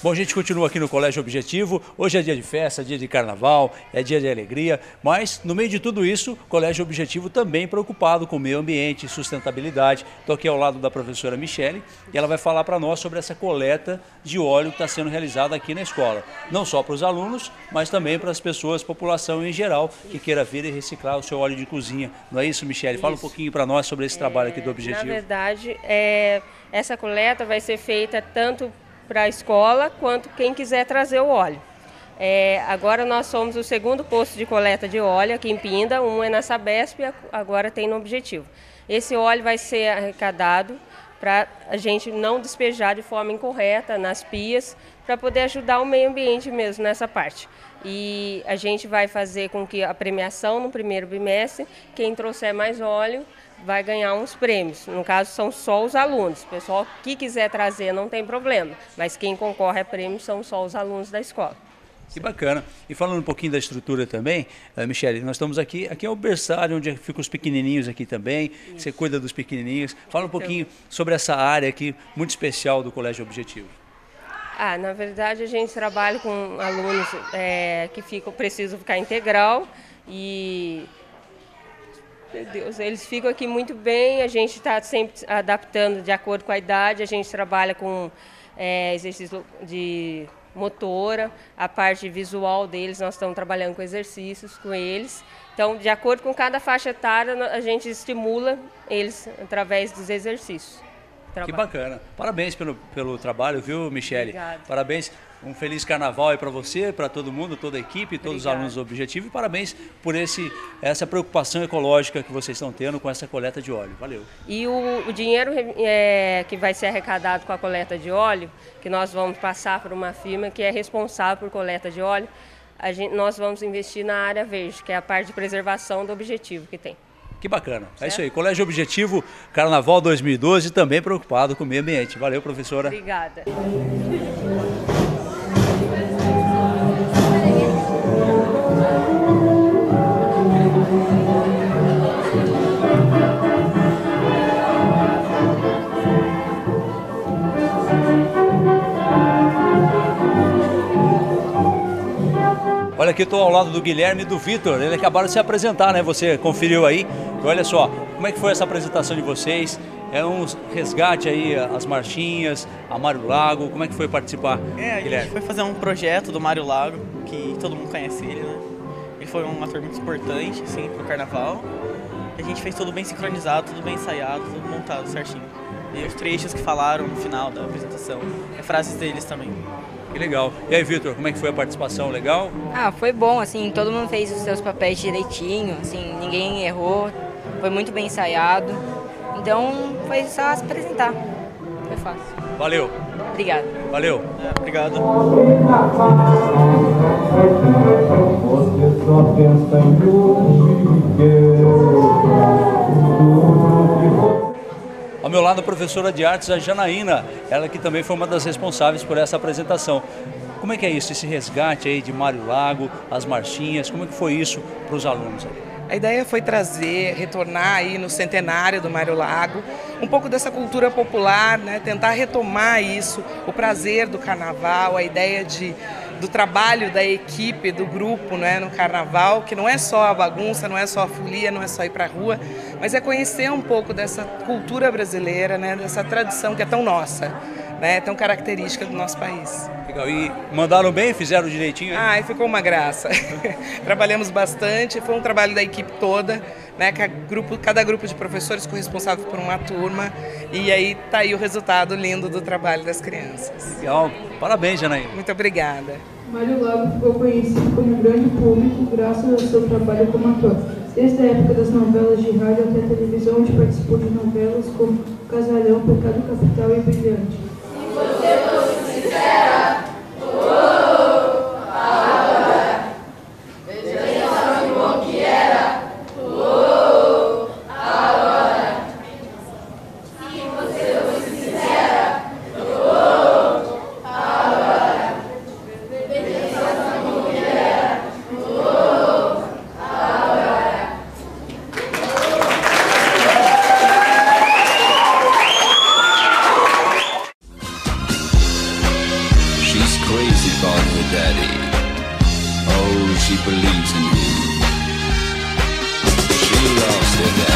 Bom, a gente continua aqui no Colégio Objetivo. Hoje é dia de festa, dia de carnaval, é dia de alegria, mas no meio de tudo isso, o Colégio Objetivo também preocupado com o meio ambiente, sustentabilidade. Estou aqui ao lado da professora Michele e ela vai falar para nós sobre essa coleta de óleo que está sendo realizada aqui na escola. Não só para os alunos, mas também para as pessoas, população em geral, que queira vir e reciclar o seu óleo de cozinha. Não é isso, Michele? Fala um pouquinho para nós sobre esse trabalho aqui do Objetivo. Na verdade, essa coleta vai ser feita tanto para a escola quanto quem quiser trazer o óleo. Agora nós somos o segundo posto de coleta de óleo aqui em Pinda, um é na Sabesp e agora tem no Objetivo. Esse óleo vai ser arrecadado para a gente não despejar de forma incorreta nas pias, para poder ajudar o meio ambiente mesmo nessa parte. E a gente vai fazer com que a premiação no primeiro bimestre, quem trouxer mais óleo, vai ganhar uns prêmios. No caso, são só os alunos. O pessoal que quiser trazer não tem problema, mas quem concorre a prêmio são só os alunos da escola. Que bacana. E falando um pouquinho da estrutura também, Michele, nós estamos aqui é o berçário onde ficam os pequenininhos aqui também, isso. Você cuida dos pequenininhos. Fala um pouquinho sobre essa área aqui, muito especial do Colégio Objetivo. Na verdade, a gente trabalha com alunos que precisam ficar integral e... Meu Deus, eles ficam aqui muito bem, a gente está sempre adaptando de acordo com a idade, a gente trabalha com exercício de motora, a parte visual deles, nós estamos trabalhando com exercícios com eles. Então, de acordo com cada faixa etária, a gente estimula eles através dos exercícios. Que bacana. Parabéns pelo trabalho, viu, Michele? Obrigada. Parabéns. Um feliz carnaval aí para você, para todo mundo, toda a equipe, todos os alunos do Objetivo. E parabéns por essa preocupação ecológica que vocês estão tendo com essa coleta de óleo. Valeu. E o dinheiro que vai ser arrecadado com a coleta de óleo, que nós vamos passar para uma firma que é responsável por coleta de óleo, nós vamos investir na área verde, que é a parte de preservação do Objetivo que tem. Que bacana. Certo? É isso aí. Colégio Objetivo, Carnaval 2012, também preocupado com o meio ambiente. Valeu, professora. Obrigada. Olha aqui, estou ao lado do Guilherme e do Vitor. Eles acabaram de se apresentar, né? Você conferiu aí. E olha só, como é que foi essa apresentação de vocês? É um resgate aí, as marchinhas, a Mário Lago. Como é que foi participar, Guilherme? A gente foi fazer um projeto do Mário Lago, que todo mundo conhece ele, né? Ele foi um ator muito importante, assim, pro carnaval. A gente fez tudo bem sincronizado, tudo bem ensaiado, tudo montado certinho. E os trechos que falaram no final da apresentação, frases deles também. Que legal. E aí, Vitor, como é que foi a participação? Legal? Foi bom, assim, todo mundo fez os seus papéis direitinho, assim, ninguém errou, foi muito bem ensaiado. Então, foi só se apresentar. Foi fácil. Valeu. Obrigada. Valeu. Obrigado. Você só pensa Ao meu lado, a professora de artes, a Janaína, ela que também foi uma das responsáveis por essa apresentação. Como é que é isso, esse resgate aí de Mário Lago, as marchinhas, como é que foi isso para os alunos aí? A ideia foi retornar aí no centenário do Mário Lago, um pouco dessa cultura popular, né? Tentar retomar isso, o prazer do carnaval, a ideia do trabalho da equipe, do grupo, né, no carnaval, que não é só a bagunça, não é só a folia, não é só ir para a rua, mas é conhecer um pouco dessa cultura brasileira, né, dessa tradição que é tão nossa, né, tão característica do nosso país. Legal. E mandaram bem? Fizeram direitinho? E ficou uma graça. Trabalhamos bastante, foi um trabalho da equipe toda, né, cada grupo de professores ficou responsável por uma turma, e aí tá aí o resultado lindo do trabalho das crianças. Legal. Parabéns, Janaína. Muito obrigada. Mário Lago ficou conhecido como grande público graças ao seu trabalho como ator. Desde a época das novelas de rádio até a televisão, onde participou de novelas como Casarão, Pecado Capital e Brilhante. Se você fosse sincera, veja que bom que era, agora. Se você fosse sincera, agora. Veja que bom que era, agora. she believes in him. She loves her dad.